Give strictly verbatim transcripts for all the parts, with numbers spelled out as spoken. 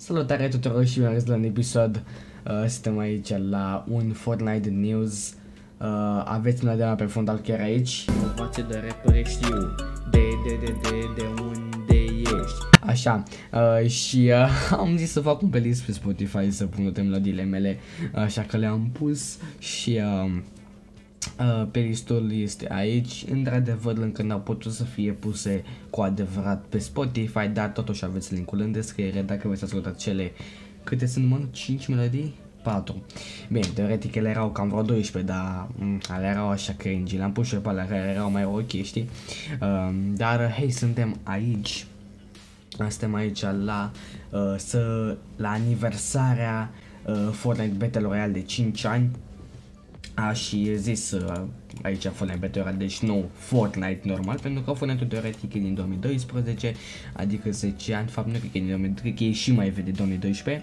Salutare tuturor și bine la un episod. Uh, suntem aici la un Fortnite News. Uh, aveți una de la pe fundal chiar aici. Inovație de rapper știu de, de, de, de, de unde ești. Așa, uh, și uh, am zis să fac un playlist pe Spotify să pun toate melodiile mele, așa că le-am pus și uh, uh, playlistul este aici. Într-adevăr încă n-au putut să fie puse cu adevărat pe Spotify, dar totuși aveți linkul în descriere dacă vreți să ascultați cele, câte sunt, mă, cinci melodii? patru. Bine, teoretic ele erau cam vreo doisprezece, dar m, ale erau așa cringy, le-am pus și pe alea care erau mai ok, știi? Uh, dar, hei, suntem aici. Suntem aici la, uh, să, la aniversarea uh, Fortnite Battle Royale de cinci ani. A și zis uh, aici Fortnite Battle Royale, deci nu Fortnite normal, pentru că Fortnite teoretic e din două mii doisprezece, adică zece ani, fapt nu cred că e din două mii doisprezece, cred că e și mai vechi de două mii doisprezece.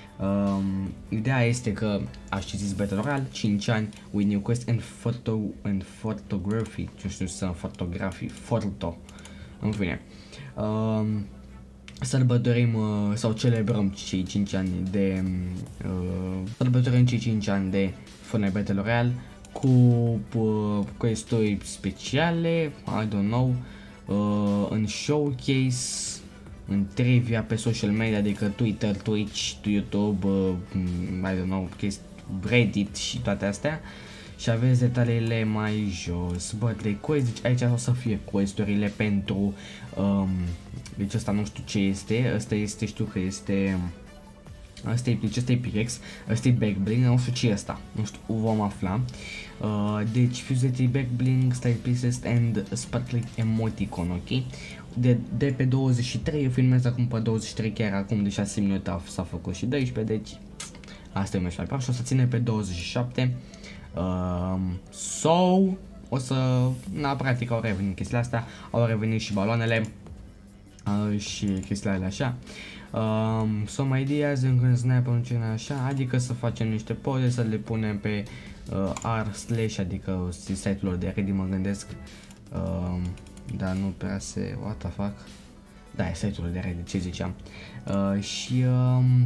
Um, ideea este că aș zis Battle Royale, cinci ani, with new quest and photo and photography, nu știu să fotografii, foto, în fine. Um, sărbătorim uh, sau celebrăm cei cinci ani de uh, sărbătorim cei cinci ani de Fortnite Battle Royale cu uh, quest-uri speciale, I don't know, uh, în showcase, în trivia pe social media, adică Twitter, Twitch, YouTube, uh, I don't know, Reddit și toate astea. Și aveți detaliile mai jos, birthday quest, deci aici o să fie quest-urile pentru, um, deci asta nu știu ce este, asta este, știu că este, asta e, deci asta e Pickaxe, asta e Backbling, nu știu ce e asta, nu știu, vom afla. Uh, deci Fusety Backbling, Style Pieces and Sparkling Emoticon, ok? De, de pe douăzeci și trei, eu filmez acum pe douăzeci și trei, chiar acum de șase minute s-a făcut și doisprezece, deci asta e mai șapte, și o să ține pe douăzeci și șapte. Um, so, o să, na, practic au revenit chestiile astea, au revenit și baloanele uh, și chestiile alea așa. Um, some ideas în sniper în cine așa, adică să facem niște poze, să le punem pe uh, r slash, adică site-ul de Reddit, mă gândesc, um, dar nu prea se, what the fuck, da, e site-ul de Reddit, ce ziceam, uh, și um,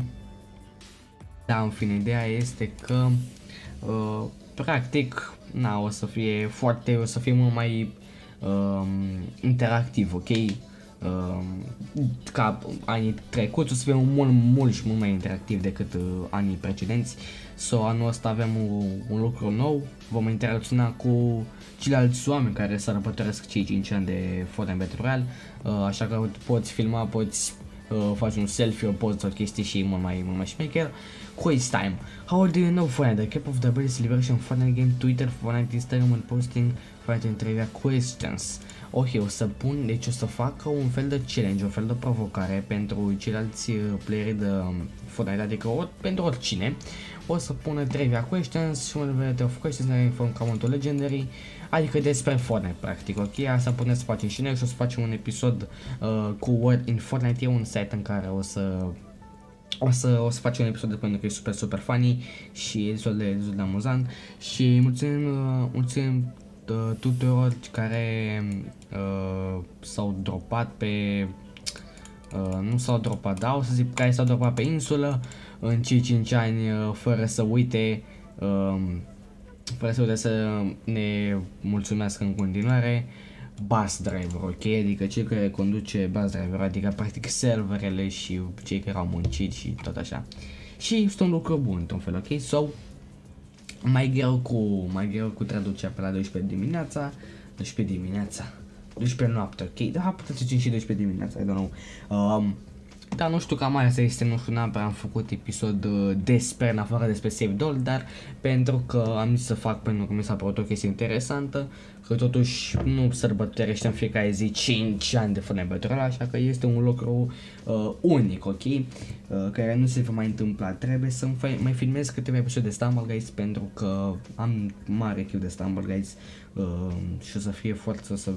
da, în fine, ideea este că uh, practic, na, o să fie foarte, o să fie mult mai um, interactiv, ok? Um, ca anii trecuți, o să fie mult, mult și mult mai interactiv decât uh, anii precedenți. So, anul ăsta avem un, un lucru nou, vom interacționa cu ceilalți oameni care sărbătoresc cei cinci ani de Fortnite Battle Royale, uh, așa că poți filma, poți uh, face un selfie, o poză sau chestii și mult mai, mult mai șmecher. Quiz time. How do you know Fortnite? The cap of the birthday celebration, Fortnite game, Twitter, Fortnite Instagram and posting Fortnite trivia questions. Ok, o să pun, deci o să fac un fel de challenge, un fel de provocare pentru ceilalți playeri de Fortnite, adică or, pentru oricine. O să pună trivia questions și un variety of questions care inform countul legendary, adică despre Fortnite, practic, ok? Asta putem să facem și noi și o să facem un episod uh, cu Word in Fortnite, e un site în care o să O să, o să facem un episod pentru că e super, super funny și e destul de, destul de amuzant. Și mulțumim, uh, mulțumim uh, tuturor care uh, s-au dropat pe... Uh, nu s-au dropat, da, o să zic care s-au dropat pe insulă în cei cinci ani uh, fără să uite, uh, fără să uite să ne mulțumească în continuare. Bus driver, ok? Adică cei care conduce bus driver, adică practic serverele și cei care au muncit și tot așa. Și este un lucru bun, într-un fel, ok? So, mai greu cu, mai greu cu traducerea pe la douăsprezece dimineața, douăsprezece dimineața, douăsprezece noapte, ok? Da, puteți să și douăsprezece dimineața, I don't know. Um, Dar nu știu, cam asta este, nu știu, n-am prea am făcut episod uh, despre, în afară despre Save Doll, dar pentru că am zis să fac, pentru că mi s-a părut o chestie interesantă, că totuși nu sărbătorește în fiecare zi cinci ani de Fortnite Battle Royale, așa că este un lucru uh, unic, ok? Uh, care nu se va mai întâmpla. Trebuie să mai filmez câteva episoade de Stumble Guys pentru că am mare chef de Stumble Guys uh, și o să fie forță să...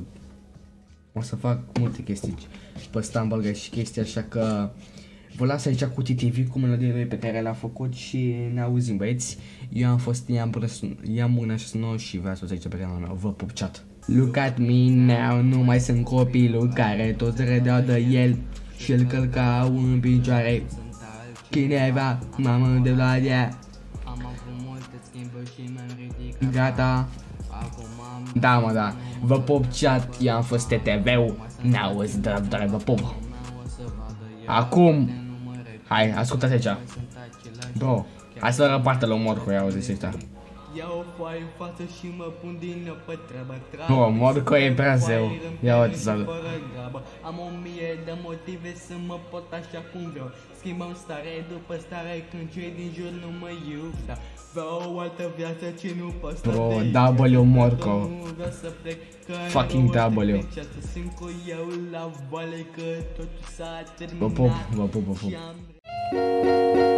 O să fac multe chestii pe Stumble Guys și chestii, așa că vă las aici cu T T V cu melodiile pe care le-a făcut și ne auzim, băieți. Eu am fost Ian Mâna și nouă și vă ascultați aici pe canalul meu. Vă pup, chat. Look at me now, nu mai sunt copilul care toți râdeau de el și îl călcau în picioare. Cineva, mamă de la ea. Am avut multe schimbări și mi-am ridicat. Gata. Acum am... Da, mă, da. Vă pup, chat. Eu am fost T T V-ul. N-auzi, dar doar vă pup. Acum. Hai, ascultați aici. Bro, hai să vă răpartă la umor cu ea, auziți ăștia. Iau o foaie în față și mă pun din nou pe treabă. Bro, Morco e prea zeu. Ia uite să am o mie de motive să mă pot așa cum vreau. Schimbăm stare după stare când cei din jur nu mă iubea. Vreau o altă viață ce nu pot sta. Bro, W Morco. Fucking W. Vă pup, vă pup, vă pup.